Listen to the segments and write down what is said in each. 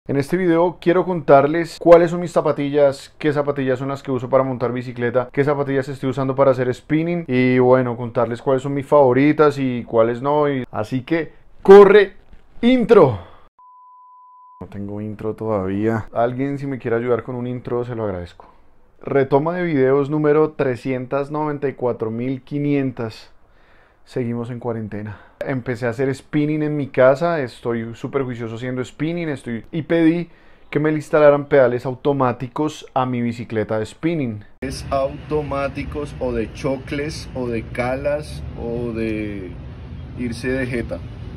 En este video quiero contarles cuáles son mis zapatillas, qué zapatillas son las que uso para montar bicicleta, qué zapatillas estoy usando para hacer spinning y bueno, contarles cuáles son mis favoritas y cuáles no. Así que corre intro. No tengo intro todavía. Alguien si me quiere ayudar con un intro se lo agradezco. Retoma de videos número 394.500. Seguimos en cuarentena. Empecé a hacer spinning en mi casa, estoy súper juicioso haciendo spinning, y pedí que me le instalaran pedales automáticos a mi bicicleta de spinning. Es automáticos o de chocles o de calas o de irse de jeta.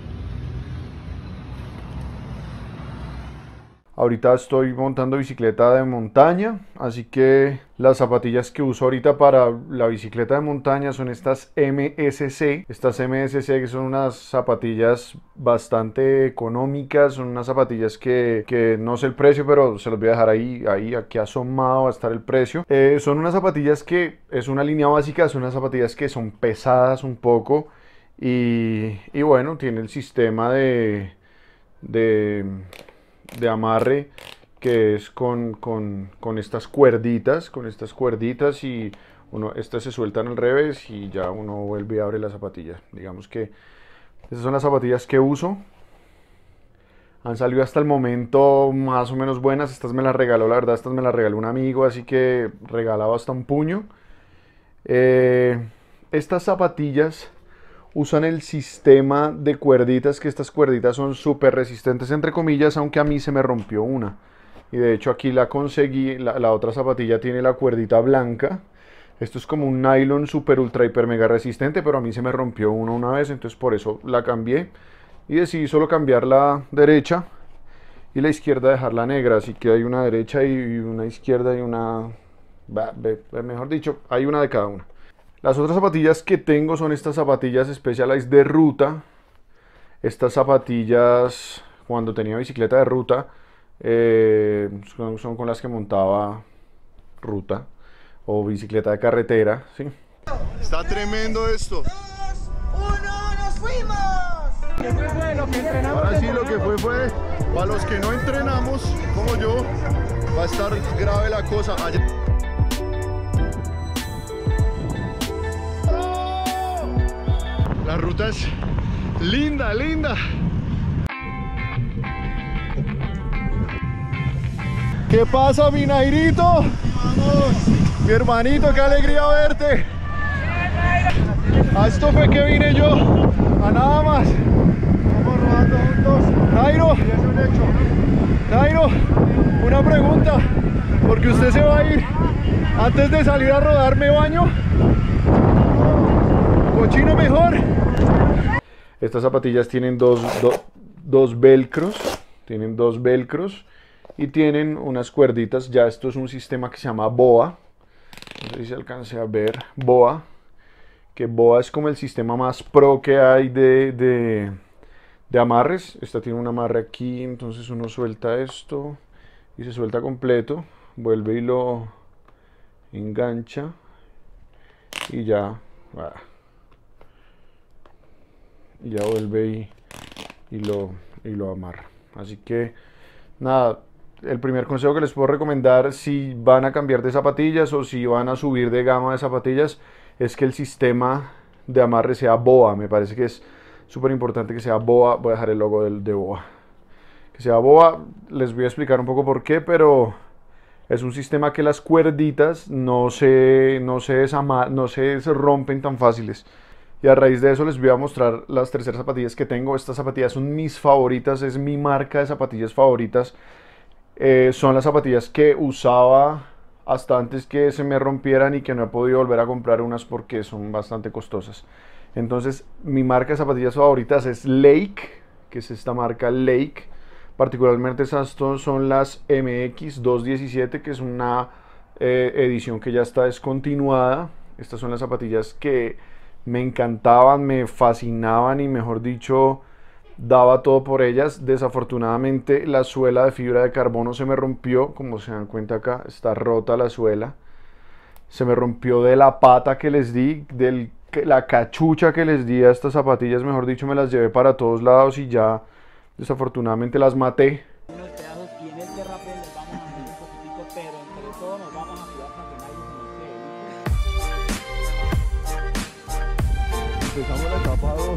Ahorita estoy montando bicicleta de montaña, así que las zapatillas que uso ahorita para la bicicleta de montaña son estas MSC. Estas MSC que son unas zapatillas bastante económicas, son unas zapatillas que no sé el precio, pero se los voy a dejar ahí aquí asomado va a estar el precio. Son unas zapatillas que es una línea básica, son unas zapatillas que son pesadas un poco y bueno, tiene el sistema de amarre que es con estas cuerditas, y estas se sueltan al revés y ya uno vuelve y abre la zapatilla. Digamos que estas son las zapatillas que uso. Han salido hasta el momento más o menos buenas. Estas me las regaló, la verdad, estas me las regaló un amigo, así que regalado hasta un puño. Estas zapatillas usan el sistema de cuerditas, que estas cuerditas son súper resistentes entre comillas, aunque a mí se me rompió una. Y de hecho aquí la conseguí, la otra zapatilla tiene la cuerdita blanca. Esto es como un nylon súper ultra hiper mega resistente, pero a mí se me rompió una vez, entonces por eso la cambié. Y decidí solo cambiar la derecha y la izquierda dejarla negra, así que hay una derecha y una izquierda y una... mejor dicho, hay una de cada una. Las otras zapatillas que tengo son estas zapatillas Specialized de ruta. Estas zapatillas, cuando tenía bicicleta de ruta, son con las que montaba ruta o bicicleta de carretera, ¿sí? Está tremendo esto. 2, 1, ¡nos fuimos! Ahora sí, lo que fue, para los que no entrenamos, como yo, va a estar grave la cosa. La ruta es linda, linda. ¿Qué pasa, mi Nairito? Vamos. Mi hermanito, qué alegría verte. A esto fue que vine yo, a nada más. Estamos rodando juntos. Nairo, una pregunta. Porque usted se va a ir. Antes de salir a rodar, ¿me baño? ¿Cochino mejor? Estas zapatillas tienen dos velcros. Tienen dos velcros. Y tienen unas cuerditas. Ya esto es un sistema que se llama BOA. No sé si se alcance a ver. BOA. Que BOA es como el sistema más pro que hay de amarres. Esta tiene un amarre aquí. Entonces uno suelta esto. Y se suelta completo. Vuelve y lo engancha. Y ya. Y ya vuelve y lo amarra. Así que nada, el primer consejo que les puedo recomendar si van a cambiar de zapatillas o si van a subir de gama de zapatillas es que el sistema de amarre sea BOA. Me parece que es súper importante que sea BOA. Voy a dejar el logo de BOA. Que sea BOA, les voy a explicar un poco por qué, pero es un sistema que las cuerditas no se rompen tan fáciles. Y a raíz de eso les voy a mostrar las terceras zapatillas que tengo. Estas zapatillas son mis favoritas, es mi marca de zapatillas favoritas. Son las zapatillas que usaba hasta antes que se me rompieran y que no he podido volver a comprar unas porque son bastante costosas. Entonces mi marca de zapatillas favoritas es Lake, que es esta marca Lake. Particularmente esas son las MX217, que es una edición que ya está descontinuada. Estas son las zapatillas que me encantaban, me fascinaban y mejor dicho, daba todo por ellas. Desafortunadamente la suela de fibra de carbono se me rompió, como se dan cuenta acá, está rota la suela. Se me rompió de la pata que les di, de la cachucha que les di a estas zapatillas, mejor dicho, me las llevé para todos lados y ya desafortunadamente las maté. Unos pedazos y en este rappel les vamos a medir un poquitico, pero entre todos nos vamos a cuidar para que nadie se nos quede. Empezamos la etapa 2.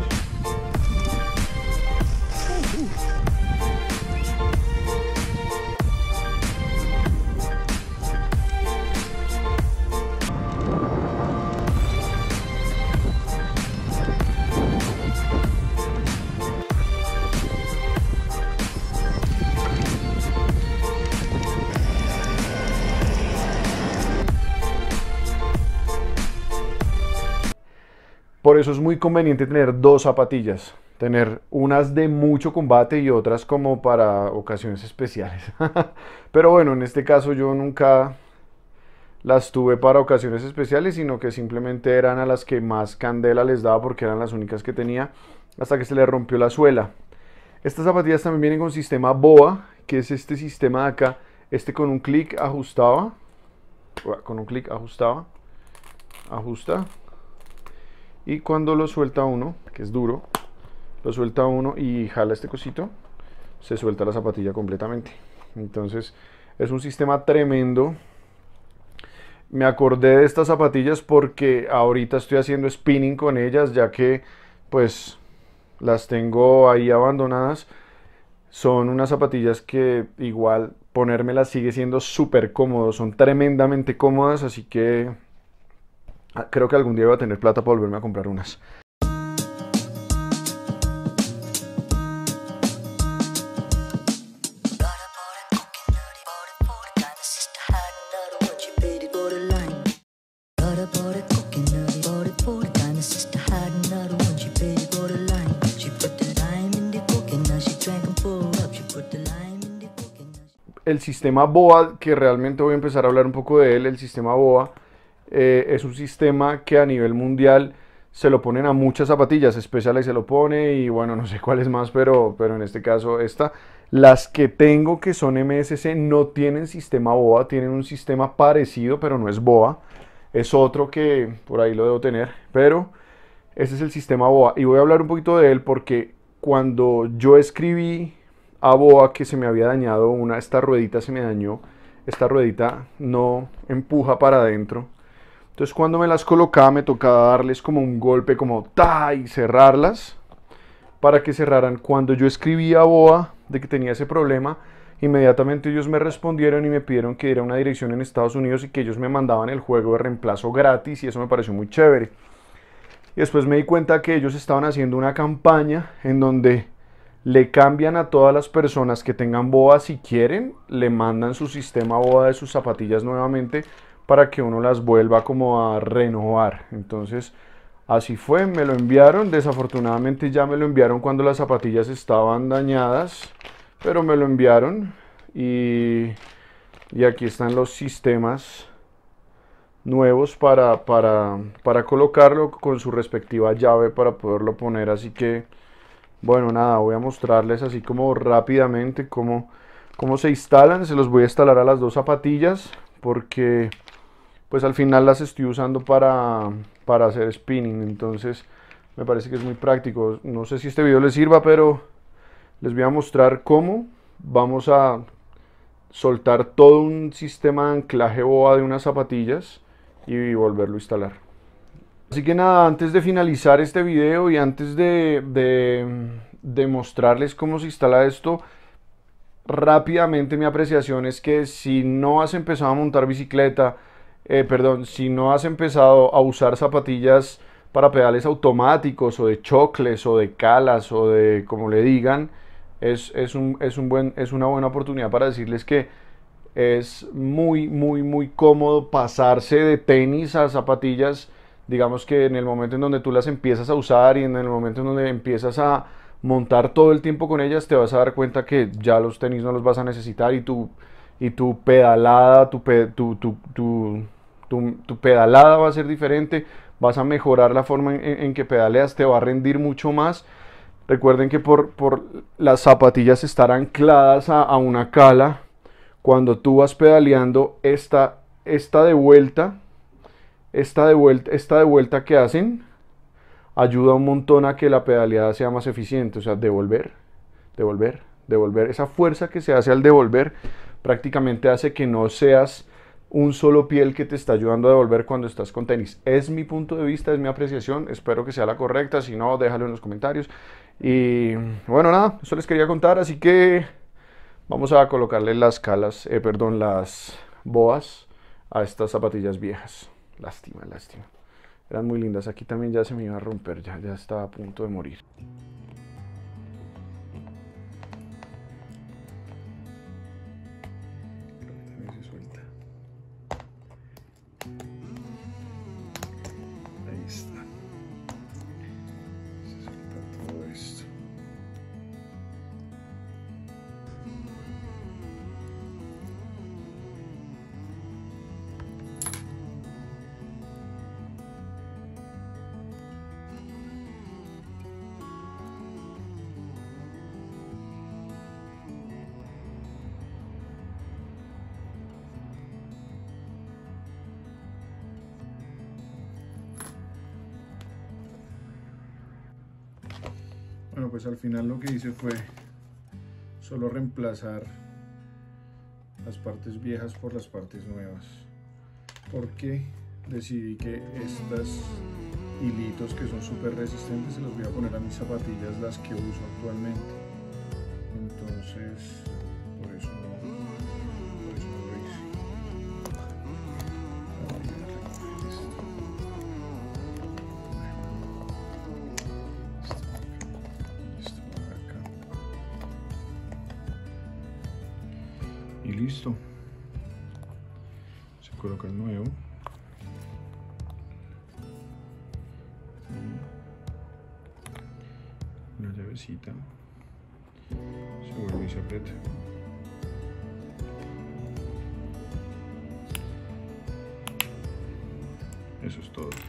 Por eso es muy conveniente tener dos zapatillas, tener unas de mucho combate y otras como para ocasiones especiales. Pero bueno, en este caso yo nunca las tuve para ocasiones especiales, sino que simplemente eran a las que más candela les daba porque eran las únicas que tenía, hasta que se le rompió la suela. Estas zapatillas también vienen con sistema BOA, que es este sistema de acá. Este con un clic ajustaba, ajusta. Y cuando lo suelta uno, que es duro, lo suelta uno y jala este cosito, se suelta la zapatilla completamente. Entonces es un sistema tremendo. Me acordé de estas zapatillas porque ahorita estoy haciendo spinning con ellas, ya que pues las tengo ahí abandonadas. Son unas zapatillas que igual ponérmelas sigue siendo súper cómodo, son tremendamente cómodas, así que creo que algún día voy a tener plata para volverme a comprar unas. El sistema BOA, que realmente voy a empezar a hablar un poco de él, el sistema BOA es un sistema que a nivel mundial se lo ponen a muchas zapatillas, Specialized se lo pone y bueno, no sé cuáles más, pero en este caso esta. Las que tengo que son MSC no tienen sistema BOA, tienen un sistema parecido, pero no es BOA. Es otro que por ahí lo debo tener, pero ese es el sistema BOA. Y voy a hablar un poquito de él porque cuando yo escribí a BOA que se me había dañado esta ruedita se me dañó, esta ruedita no empuja para adentro. Entonces cuando me las colocaba me tocaba darles como un golpe como ¡ta! Y cerrarlas para que cerraran. Cuando yo escribí a BOA de que tenía ese problema, inmediatamente ellos me respondieron y me pidieron que diera una dirección en Estados Unidos y que ellos me mandaban el juego de reemplazo gratis, y eso me pareció muy chévere. Y después me di cuenta que ellos estaban haciendo una campaña en donde le cambian a todas las personas que tengan BOA, si quieren, le mandan su sistema BOA de sus zapatillas nuevamente para que uno las vuelva como a renovar. Entonces así fue, me lo enviaron. Desafortunadamente ya me lo enviaron cuando las zapatillas estaban dañadas, pero me lo enviaron y aquí están los sistemas nuevos para colocarlo con su respectiva llave para poderlo poner. Así que bueno, nada, voy a mostrarles así como rápidamente cómo se instalan. Se los voy a instalar a las dos zapatillas porque pues al final las estoy usando para hacer spinning, entonces me parece que es muy práctico. No sé si este video les sirva, pero les voy a mostrar cómo vamos a soltar todo un sistema de anclaje BOA de unas zapatillas y volverlo a instalar. Así que nada, antes de finalizar este video y antes de mostrarles cómo se instala esto, rápidamente mi apreciación es que si no has empezado a montar bicicleta, si no has empezado a usar zapatillas para pedales automáticos o de chocles o de calas o de como le digan, es una buena oportunidad para decirles que es muy cómodo pasarse de tenis a zapatillas. Digamos que en el momento en donde tú las empiezas a usar y en el momento en donde empiezas a montar todo el tiempo con ellas, te vas a dar cuenta que ya los tenis no los vas a necesitar y tu pedalada, tu pedalada va a ser diferente, vas a mejorar la forma en que pedaleas, te va a rendir mucho más. Recuerden que por las zapatillas estar ancladas a una cala, cuando tú vas pedaleando, esta de vuelta que hacen ayuda un montón a que la pedaleada sea más eficiente, o sea, devolver, devolver. Esa fuerza que se hace al devolver prácticamente hace que no seas un solo pie el que te está ayudando a devolver cuando estás con tenis. Es mi punto de vista, es mi apreciación, espero que sea la correcta, si no, déjalo en los comentarios. Y bueno, nada, eso les quería contar, así que vamos a colocarle las las boas a estas zapatillas viejas. Lástima, lástima. Eran muy lindas, aquí también ya se me iba a romper, ya estaba a punto de morir. Ahí está. Se suelta todo esto. Bueno, pues al final lo que hice fue solo reemplazar las partes viejas por las partes nuevas, porque decidí que estos hilitos que son súper resistentes se los voy a poner a mis zapatillas, las que uso actualmente. Entonces por eso no lo hice. Y listo, se coloca el nuevo y una llavecita, se vuelve y se aprieta. Eso es todo.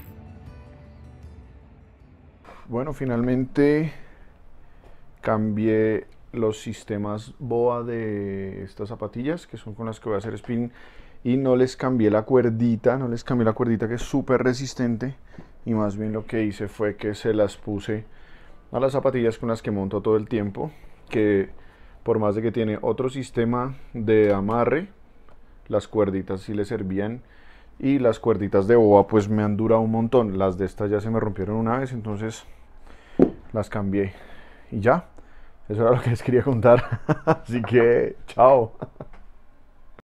Bueno, finalmente cambié los sistemas BOA de estas zapatillas, que son con las que voy a hacer spinning, y no les cambié la cuerdita, que es súper resistente, y más bien lo que hice fue que se las puse a las zapatillas con las que monto todo el tiempo, que por más de que tiene otro sistema de amarre, las cuerditas sí le servían, y las cuerditas de BOA pues me han durado un montón. Las de estas ya se me rompieron una vez, entonces las cambié y ya. Eso era lo que les quería contar. Así que, chao.